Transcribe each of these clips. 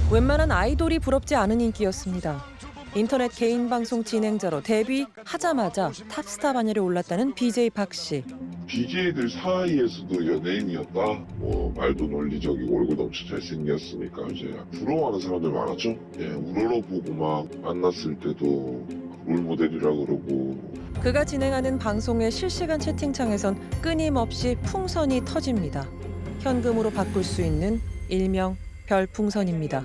웬만한 아이돌이 부럽지 않은 인기였습니다. 인터넷 개인 방송 진행자로 데뷔하자마자 탑스타 반열에 올랐다는 BJ 박 씨. BJ들 사이에서도 연예인이었다. 말도 논리적이고 얼굴도 엄청 잘생겼으니까 이제 부러워하는 사람들 많았죠. 예, 우러러보고 막 만났을 때도 롤모델이라 그러고. 그가 진행하는 방송의 실시간 채팅창에선 끊임없이 풍선이 터집니다. 현금으로 바꿀 수 있는 일명 별풍선입니다.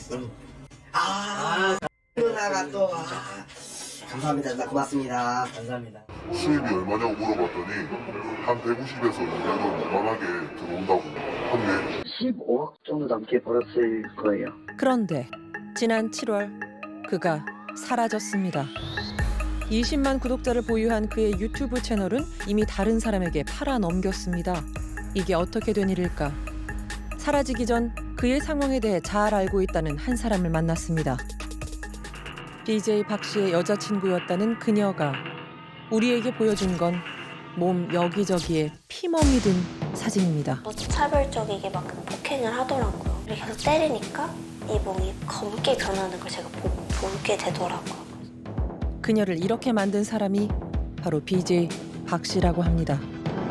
누나가 또 감사합니다. 누나 고맙습니다. 감사합니다. 수입이 얼마냐고 물어봤더니 한 150에서 200원 무난하게 들어온다고 하네. 15억 정도 넘게 벌었을 거예요. 그런데 지난 7월 그가 사라졌습니다. 20만 구독자를 보유한 그의 유튜브 채널은 이미 다른 사람에게 팔아넘겼습니다. 이게 어떻게 된 일일까? 사라지기 전 그의 상황에 대해 잘 알고 있다는 한 사람을 만났습니다. BJ 박 씨의 여자친구였다는 그녀가 우리에게 보여준 건 몸 여기저기에 피멍이 든 사진입니다. 차별적이게 막 폭행을 하더라고요. 계속 때리니까 이 몸이 검게 변하는 걸 제가 보게 되더라고요. 그녀를 이렇게 만든 사람이 바로 BJ 박 씨라고 합니다.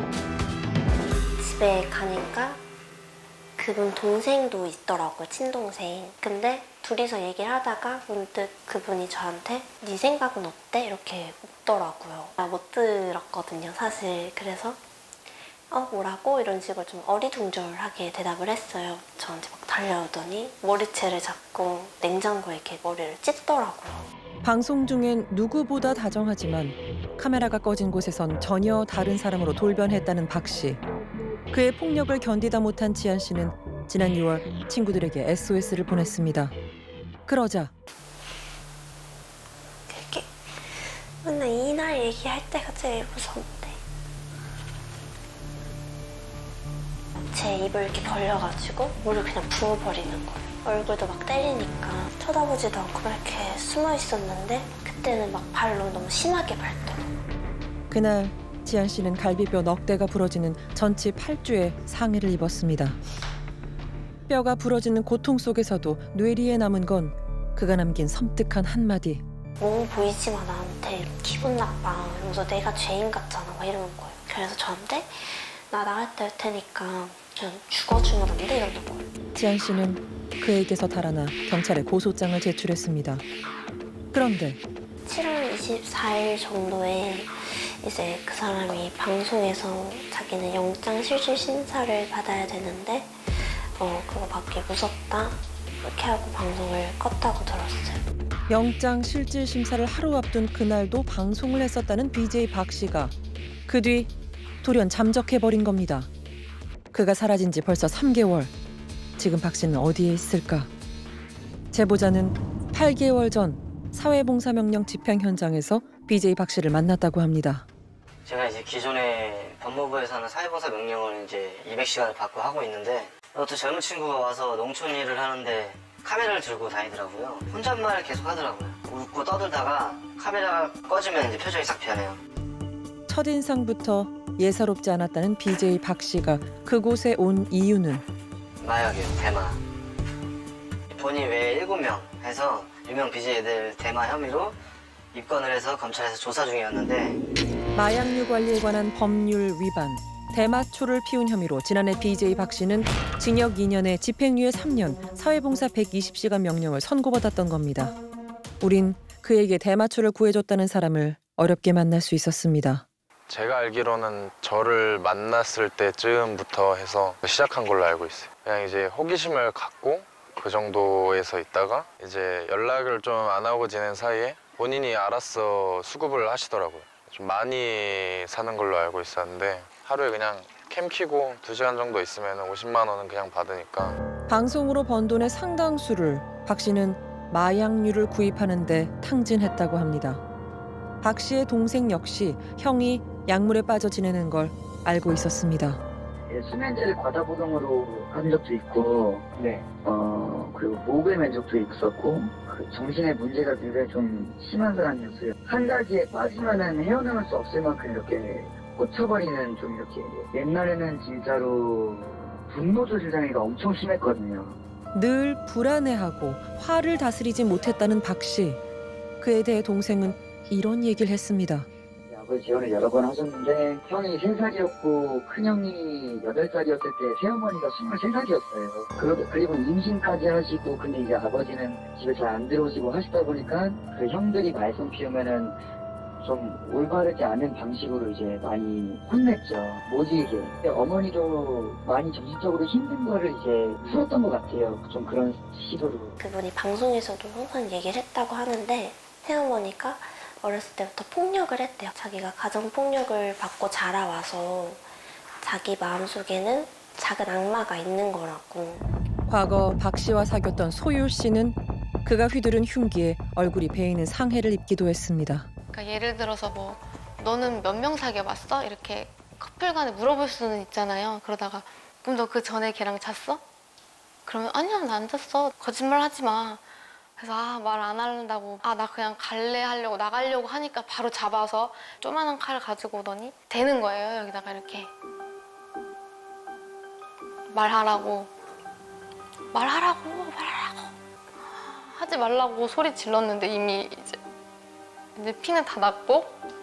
집에 가니까 그분 동생도 있더라고요, 친동생. 근데 둘이서 얘기를 하다가 문득 그분이 저한테 네 생각은 어때? 이렇게 묻더라고요. 못 들었거든요, 사실. 그래서 뭐라고? 이런 식으로 좀 어리둥절하게 대답을 했어요. 저한테 막 달려오더니 머리채를 잡고 냉장고에 이렇게 머리를 찢더라고요. 방송 중엔 누구보다 다정하지만 카메라가 꺼진 곳에선 전혀 다른 사람으로 돌변했다는 박 씨. 그의 폭력을 견디다 못한 지한 씨는 지난 6월 친구들에게 SOS를 보냈습니다. 그러자 그렇게 맨날 이날 얘기할 때가 제일 무서운데 제 입을 이렇게 벌려가지고 물을 그냥 부어버리는 거예요. 얼굴도 막 때리니까 쳐다보지도 않고 이렇게 숨어 있었는데 그때는 막 발로 너무 심하게 밟더라고요. 그날 지한 씨는 갈비뼈 넉 대가 부러지는 전치 8주의 상해를 입었습니다. 뼈가 부러지는 고통 속에서도 뇌리에 남은 건 그가 남긴 섬뜩한 한마디. 몸 보이지만 나한테 기분 나빠. 이러면서 내가 죄인 같잖아. 막 이러는 거예요. 그래서 저한테 나 나갈 때 할 테니까 그냥 죽어주면 안 돼? 이러는 거예요. 지한 씨는 그에게서 달아나 경찰에 고소장을 제출했습니다. 그런데 7월 24일 정도에 이제 그 사람이 방송에서 자기는 영장 실질 심사를 받아야 되는데 그거 받기 무섭다 이렇게 하고 방송을 껐다고 들었어요. 영장 실질 심사를 하루 앞둔 그날도 방송을 했었다는 BJ 박 씨가 그 뒤 돌연 잠적해버린 겁니다. 그가 사라진 지 벌써 3개월. 지금 박 씨는 어디에 있을까? 제보자는 8개월 전 사회봉사명령 집행 현장에서 BJ 박 씨를 만났다고 합니다. 제가 이제 기존에 법무부에서 하는 사회봉사 명령을 이제 200시간을 받고 하고 있는데 또 젊은 친구가 와서 농촌 일을 하는데 카메라를 들고 다니더라고요. 혼잣말 계속 하더라고요. 웃고 떠들다가 카메라가 꺼지면 이제 표정이 싹 변해요. 첫인상부터 예사롭지 않았다는 BJ 박 씨가 그곳에 온 이유는 마약이요, 대마. 본인 외에 7명 해서 유명 BJ들 대마 혐의로 입건을 해서 검찰에서 조사 중이었는데 마약류 관리에 관한 법률 위반, 대마초를 피운 혐의로 지난해 BJ 박 씨는 징역 2년에 집행유예 3년, 사회봉사 120시간 명령을 선고받았던 겁니다. 우린 그에게 대마초를 구해줬다는 사람을 어렵게 만날 수 있었습니다. 제가 알기로는 저를 만났을 때쯤부터 해서 시작한 걸로 알고 있어요. 그냥 이제 호기심을 갖고 그 정도에서 있다가 이제 연락을 좀 안 하고 지낸 사이에 본인이 알아서 수급을 하시더라고요. 좀 많이 사는 걸로 알고 있었는데 하루에 그냥 캠 키고 2시간 정도 있으면 50만 원은 그냥 받으니까. 방송으로 번 돈의 상당수를 박 씨는 마약류를 구입하는 데 탕진했다고 합니다. 박 씨의 동생 역시 형이 약물에 빠져 지내는 걸 알고 있었습니다. 수면제를 과다복용으로 한 적도 있고, 그리고 목을 맨 적도 있었고, 정신의 문제가 굉장히 좀 심한 사람이었어요. 한 달 뒤에 빠지면은 헤어나올 수 없을 만큼 이렇게 꽂혀버리는 좀 이렇게 옛날에는 진짜로 분노 조절 장애가 엄청 심했거든요. 늘 불안해하고 화를 다스리지 못했다는 박 씨. 그에 대해 동생은 이런 얘기를 했습니다. 아버지 재혼을 여러 번 하셨는데 형이 3살이었고 큰형이 8살이었을 때 새어머니가 23살이었어요. 그리고 임신까지 하시고 근데 이제 아버지는 집에 잘 안 들어오시고 하시다 보니까 그 형들이 말썽 피우면은 좀 올바르지 않은 방식으로 이제 많이 혼냈죠. 모지게. 어머니도 많이 정신적으로 힘든 거를 이제 풀었던 것 같아요. 좀 그런 시도로. 그분이 방송에서도 항상 얘기를 했다고 하는데 새어머니가 어렸을 때부터 폭력을 했대요. 자기가 가정폭력을 받고 자라와서 자기 마음속에는 작은 악마가 있는 거라고. 과거 박 씨와 사귀었던 소율 씨는 그가 휘두른 흉기에 얼굴이 베이는 상해를 입기도 했습니다. 그러니까 예를 들어서 뭐 너는 몇 명 사귀어봤어? 이렇게 커플 간에 물어볼 수는 있잖아요. 그러다가 그럼 너 그 전에 걔랑 잤어? 그러면 아니야 나 안 잤어. 거짓말 하지 마. 그래서 말 안 한다고 나 그냥 갈래 하려고 나가려고 하니까 바로 잡아서 조그만한 칼 가지고 오더니 대는 거예요. 여기다가 이렇게 말하라고 하지 말라고 소리 질렀는데 이미 이제 피는 다 났고.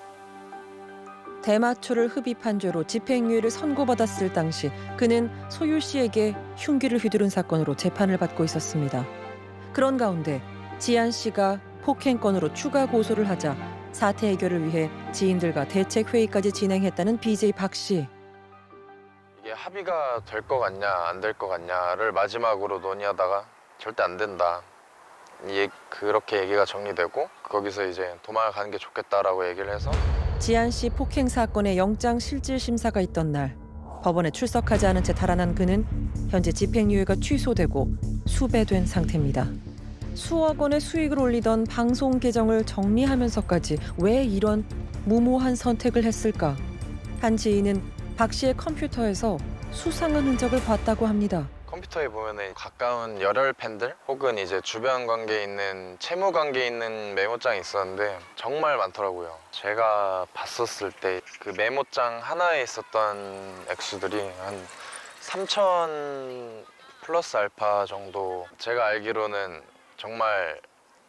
대마초를 흡입한 죄로 집행유예를 선고받았을 당시 그는 소율 씨에게 흉기를 휘두른 사건으로 재판을 받고 있었습니다. 그런 가운데 지한 씨가 폭행건으로 추가 고소를 하자 사태 해결을 위해 지인들과 대책 회의까지 진행했다는 BJ 박 씨. 이게 합의가 될 것 같냐 안 될 것 같냐를 마지막으로 논의하다가 절대 안 된다. 그렇게 얘기가 정리되고 거기서 이제 도망을 가는 게 좋겠다라고 얘기를 해서 지한 씨 폭행 사건의 영장 실질 심사가 있던 날 법원에 출석하지 않은 채 달아난 그는 현재 집행유예가 취소되고 수배된 상태입니다. 수억 원의 수익을 올리던 방송 계정을 정리하면서까지 왜 이런 무모한 선택을 했을까? 한 지인은 박 씨의 컴퓨터에서 수상한 흔적을 봤다고 합니다. 컴퓨터에 보면은 가까운 열혈 팬들 혹은 이제 주변 관계에 있는 채무 관계에 있는 메모장이 있었는데 정말 많더라고요. 제가 봤었을 때 그 메모장 하나에 있었던 액수들이 한 3,000 플러스 알파 정도. 제가 알기로는 정말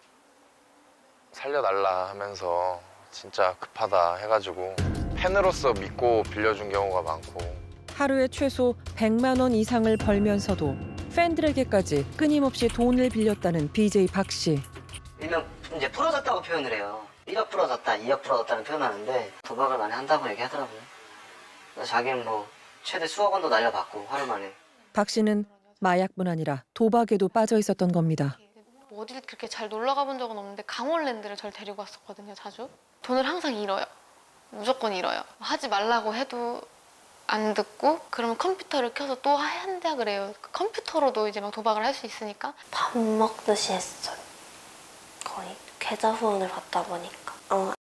살려달라 하면서 진짜 급하다 해가지고 팬으로서 믿고 빌려준 경우가 많고. 하루에 최소 100만 원 이상을 벌면서도 팬들에게까지 끊임없이 돈을 빌렸다는 BJ 박 씨. 일명 이제 풀어졌다고 표현을 해요. 1억 풀어졌다, 2억 풀어졌다는 표현하는데 도박을 많이 한다고 얘기하더라고요. 그래서 자기는 뭐 최대 수억 원도 날려받고 하루 만에. 박 씨는 마약뿐 아니라 도박에도 빠져 있었던 겁니다. 어딜 그렇게 잘 놀러 가본 적은 없는데 강원랜드를 저를 데리고 왔었거든요. 자주. 돈을 항상 잃어요. 무조건 잃어요. 하지 말라고 해도 안 듣고 그러면 컴퓨터를 켜서 또 한다 그래요. 컴퓨터로도 이제 막 도박을 할 수 있으니까. 밥 먹듯이 했어요. 거의 계좌 후원을 받다 보니까.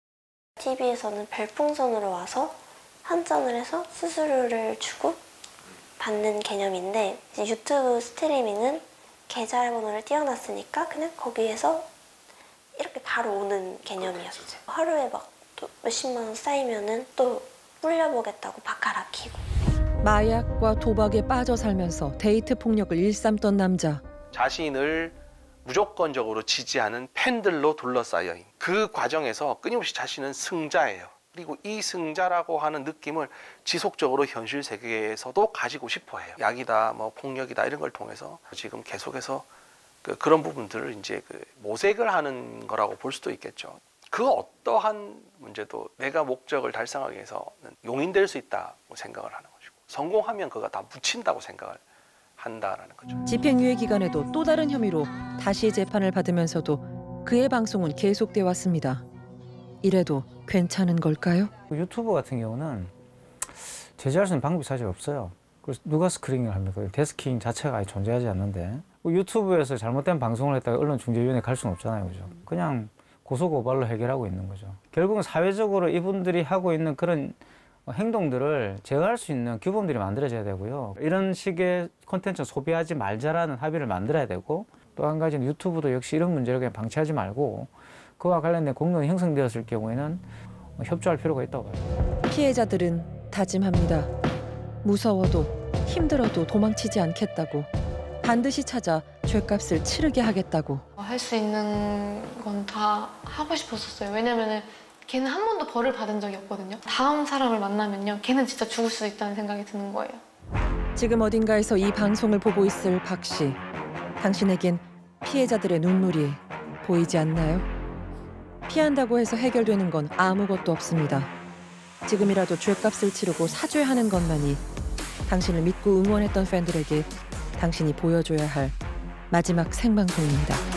TV에서는 별풍선으로 와서 환전을 해서 수수료를 주고 받는 개념인데 이제 유튜브 스트리밍은 계좌번호를 띄워놨으니까 그냥 거기에서 이렇게 바로 오는 개념이었어요. 하루에 막 또 몇십만 원 쌓이면은 또 불려보겠다고 바카라 키고. 마약과 도박에 빠져 살면서 데이트 폭력을 일삼던 남자. 자신을 무조건적으로 지지하는 팬들로 둘러싸여 있는 그 과정에서 끊임없이 자신은 승자예요. 그리고 이 승자라고 하는 느낌을 지속적으로 현실 세계에서도 가지고 싶어 해요. 약이다, 뭐 폭력이다 이런 걸 통해서 지금 계속해서 그런 부분들을 이제 모색을 하는 거라고 볼 수도 있겠죠. 그 어떠한 문제도 내가 목적을 달성하기 위해서는 용인될 수 있다고 생각을 하는 것이고 성공하면 그가 다 묻힌다고 생각을 한다라는 거죠. 집행유예 기간에도 또 다른 혐의로 다시 재판을 받으면서도 그의 방송은 계속돼 왔습니다. 이래도 괜찮은 걸까요? 유튜브 같은 경우는 제재할 수 있는 방법이 사실 없어요. 그래서 누가 스크리닝을 합니까? 데스킹 자체가 아예 존재하지 않는데 유튜브에서 잘못된 방송을 했다가 언론중재위원회에 갈 수는 없잖아요. 그죠? 그냥 고소고발로 해결하고 있는 거죠. 결국은 사회적으로 이분들이 하고 있는 그런 행동들을 제어할 수 있는 규범들이 만들어져야 되고요. 이런 식의 콘텐츠 소비하지 말자라는 합의를 만들어야 되고 또 한 가지는 유튜브도 역시 이런 문제를 그냥 방치하지 말고 그와 관련된 공론이 형성되었을 경우에는 협조할 필요가 있다고 봐요. 피해자들은 다짐합니다. 무서워도 힘들어도 도망치지 않겠다고. 반드시 찾아 죗값을 치르게 하겠다고. 할 수 있는 건 다 하고 싶었었어요. 왜냐면은 걔는 한 번도 벌을 받은 적이 없거든요. 다음 사람을 만나면요, 걔는 진짜 죽을 수 있다는 생각이 드는 거예요. 지금 어딘가에서 이 방송을 보고 있을 박 씨. 당신에겐 피해자들의 눈물이 보이지 않나요? 피한다고 해서 해결되는 건 아무것도 없습니다. 지금이라도 죗값을 치르고 사죄하는 것만이 당신을 믿고 응원했던 팬들에게 당신이 보여줘야 할 마지막 생방송입니다.